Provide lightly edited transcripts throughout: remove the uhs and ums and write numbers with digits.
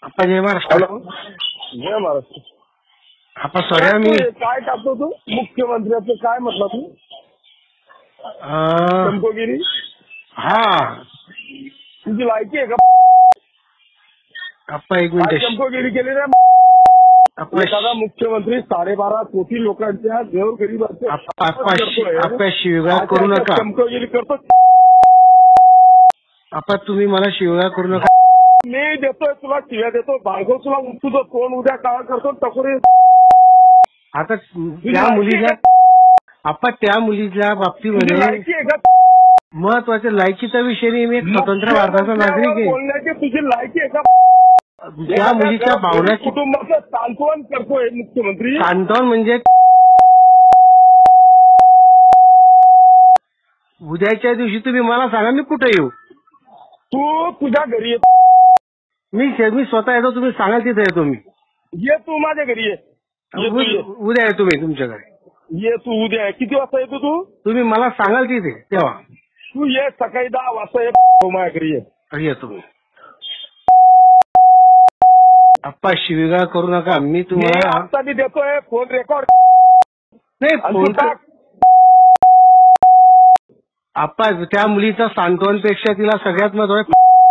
आपण जय महाराष्ट्र. हॅलो, जय महाराष्ट्र. आपण सॉरी मी काय टाकतो तू मुख्यमंत्र्याचं काय म्हटलं तू? चमकोगिरी. हा तुझी लायकी आहे का? आपण एक मिनिट. चमकोगिरी केली रे. एखादा मुख्यमंत्री 12.5 कोटी लोकांच्या गोरगरिबांचे आपण शिवगाळ करू नका. चमकोगिरी करतो. आपण तुम्ही मला शिवगाळ करू नका. मी देतोय तुला शिव्या देतो. भार्गव तुला तुझं तोंड उद्या काळ करतो. टकोरी आता त्या मुलीच्या आपण त्या मुलीच्या बाबतीमध्ये लायकी आहे का? महत्वाच्या लायकीचा विषय नाही. मी एक स्वतंत्र भारताचा नागरिक आहे. बोलण्याची तुझी लायकी आहे का? त्या मुलीच्या भावना कुटुंबाचं सांत्वन करतोय मुख्यमंत्री. सांत्वन म्हणजे उद्याच्या दिवशी तुम्ही मला सांगा मी कुठे येऊ. तू तुझ्या घरी ये. मी स्वतः येतो. तुम्ही सांगाल तिथे येतो. मी ये तू माझ्या घरी ये. उद्या येतो मी तुमच्याकडे. ये तू उद्या. किती वाजता येतो तू? तुम्ही मला सांगाल तिथे तेव्हा. तू ये सकाळी 10 वाजता ये माझ्या घरी ये. येतो मी. आप्पा शिवीगाळ करू नका. मी तुम्हाला आता मी देतोय फोन रेकॉर्ड. नाही फोन आप्पा त्या मुलीचा सांत्वनपेक्षा तिला सगळ्यात महत्वाचं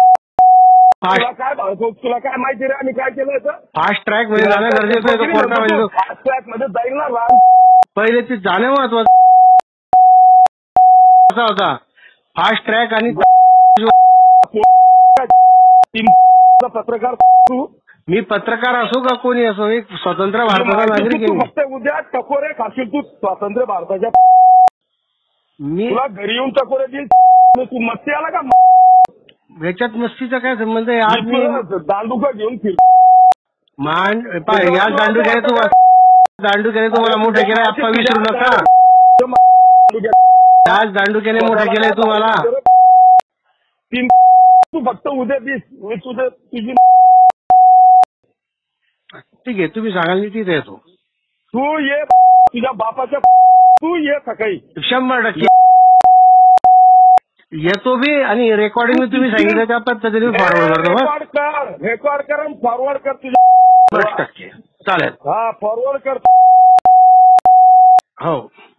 तुला काय माहिती रे आम्ही काय केलं? फास्ट ट्रॅक मध्ये जाणं गरजेचं आहे. कोर्टामध्ये फास्ट ट्रॅक मध्ये जाईल ना. पहिले ते जाणं महत्वाचं होता. फास्ट ट्रॅक आणि पत्रकार. मी पत्रकार असो का कोणी असो एक स्वतंत्र भारताचा नागरिक आहे. फक्त उद्या टकोरे खाशील तू स्वातंत्र्य भारताच्या. मी तुला घरी येऊन टकोरे देईल. तू मस्ती आला का? याच्यात मस्तीचा काय संबंध आहे? आज मी दांडुका घेऊन फिर या दांडुक्याने तुम्हाला मोठं केलंय. आप्पा विसरू नका. आज दांडुक्याने मोठं केलंय तुम्हाला. तू फक्त उद्या दिस. मी तुझं तुझी ठीक आहे. तुम्ही सांगाल मी तिथे येतो. तू ये तुझ्या बापाच्या. तू ये सकाळी 100% येतो मी. आणि रेकॉर्डिंग मी तुम्ही सांगितलं त्या पद्धतीने फॉरवर्ड करतो. रेकॉर्ड कर आणि फॉरवर्ड कर तुझ्या. 100% चालेल. हा फॉरवर्ड कर. हो.